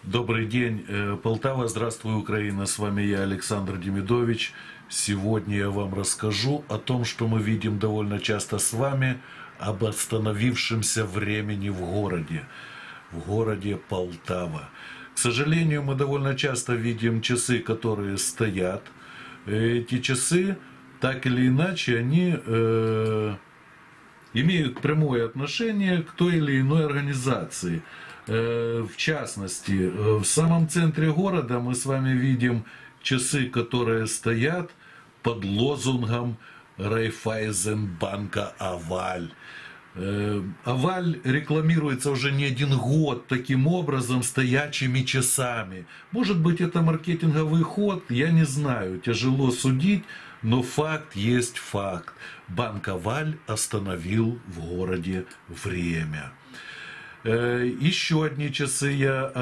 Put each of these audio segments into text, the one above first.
Добрый день, Полтава, здравствуй, Украина, с вами я, Александр Демидович. Сегодня я вам расскажу о том, что мы видим довольно часто с вами, об остановившемся времени в городе Полтава. К сожалению, мы довольно часто видим часы, которые стоят. Эти часы, так или иначе, они имеют прямое отношение к той или иной организации. В частности, в самом центре города мы с вами видим часы, которые стоят под лозунгом Райффайзенбанка «Аваль». «Аваль» рекламируется уже не один год таким образом, стоячими часами. Может быть, это маркетинговый ход, я не знаю, тяжело судить, но факт есть факт. Банк «Аваль» остановил в городе время. Еще одни часы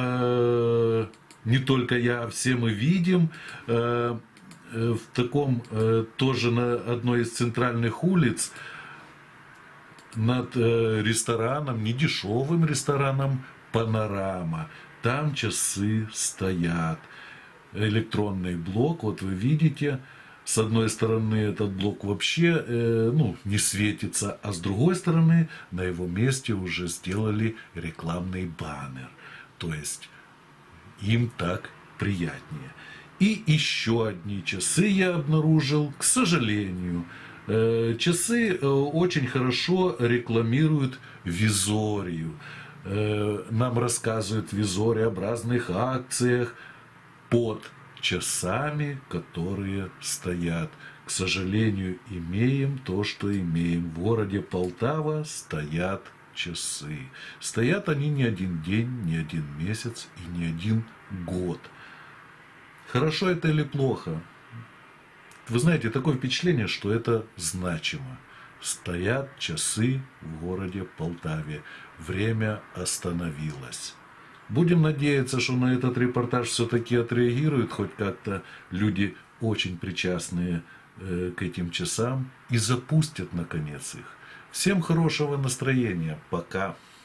не только я, а все мы видим. В таком, тоже на одной из центральных улиц, над рестораном, недешевым рестораном «Панорама». Там часы стоят. Электронный блок, вот вы видите. С одной стороны, этот блок вообще не светится, а с другой стороны, на его месте уже сделали рекламный баннер. То есть, им так приятнее. И еще одни часы я обнаружил, к сожалению. Часы очень хорошо рекламируют Визорию. Нам рассказывают Визория об разных акциях под часами, которые стоят. К сожалению, имеем то, что имеем. В городе Полтава стоят часы. Стоят они не один день, не один месяц и не один год. Хорошо это или плохо? Вы знаете, такое впечатление, что это значимо. Стоят часы в городе Полтаве. Время остановилось. Будем надеяться, что на этот репортаж все-таки отреагируют хоть как-то люди, очень причастные к этим часам, и запустят наконец их. Всем хорошего настроения. Пока.